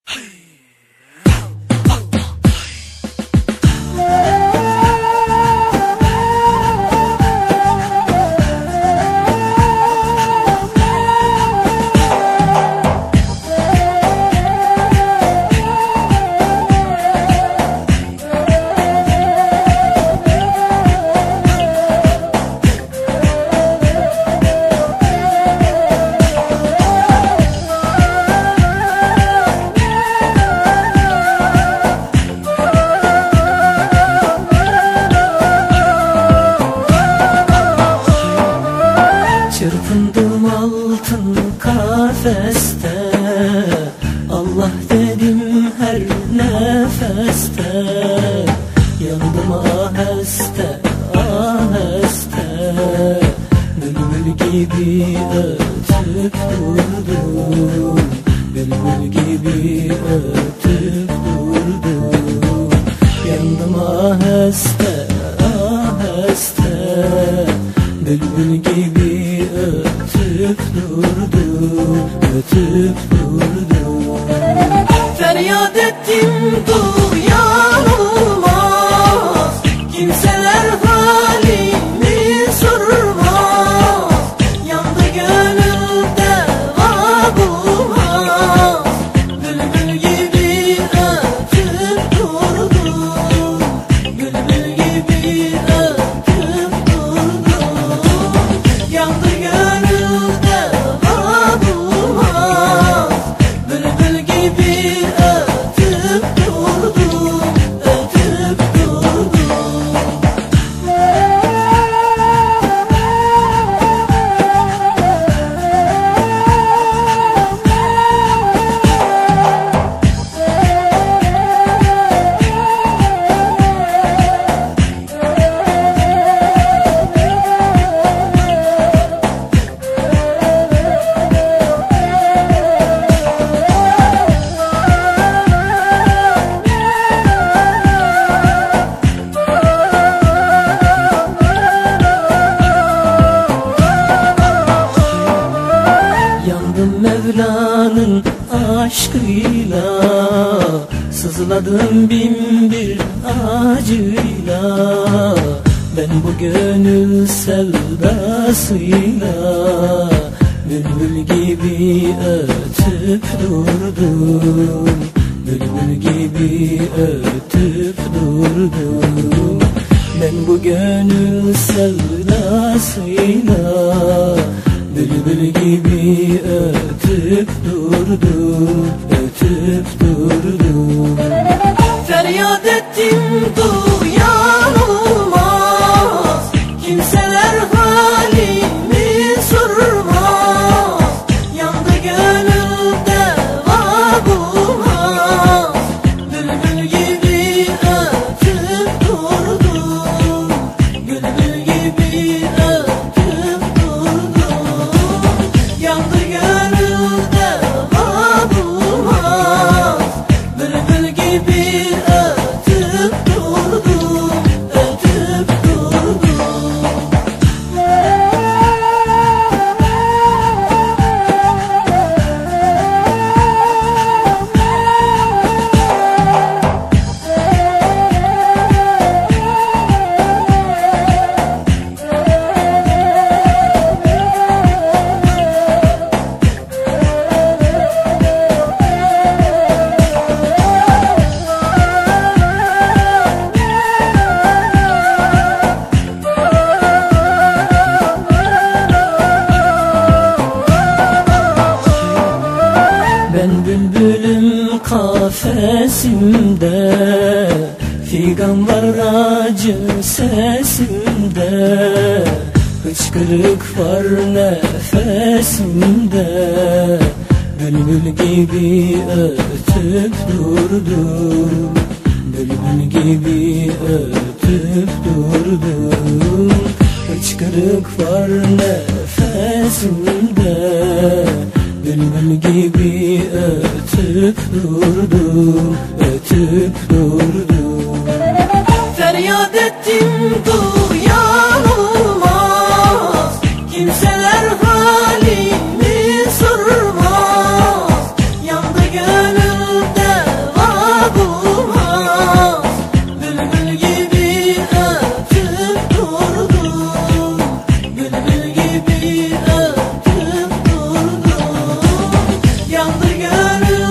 Çırpındım altın kafeste, Allah dedim her nefeste. Yandım aheste, aheste, bülbül gibi ötüp durdum, bülbül gibi ötüp durdum. Yandım aheste, aheste, bülbül gibi ötüp durdum, ötüp durdum. Feryat ettim duyan olmaz, kimseler halimi sormaz. Yandı gönülde vagumaz, bülbül gibi ötüp durdum, bülbül gibi ötüp durdum. Yandı gönülde vagumaz, bülbül gibi ötüp durdum, ötüp durdum. Yandım Mevla'nın aşkıyla, sızladım bin bir acıyla. Ben bu gönül sevdasıyla bülbül gibi ötüp durdum, bülbül gibi ötüp durdum. Ben bu gönül sevdasıyla bülbül gibi ötüp durdum, ötüp durdum. Feryat ettim duyan olmaz, kimseler halimi sormaz. Yandı gönülde vagumaz, bülbül gibi ötüp durdum, bülbül gibi ötüp durdum. Yandı gönülde vagumaz, bülbül gibi ötüp durdum, ötüp durdum. Ben bülbülüm kafesimde, figan var acı sesimde. Hıçkırık var nefesimde, bülbül gibi ötüp durdum, bülbül gibi ötüp durdum. Hıçkırık var nefesimde, bülbül gibi ötüp durdum, ötüp durdum. Feryat ettim duyan olmaz, kimseler halimi sormaz. Yandı gönülde yanı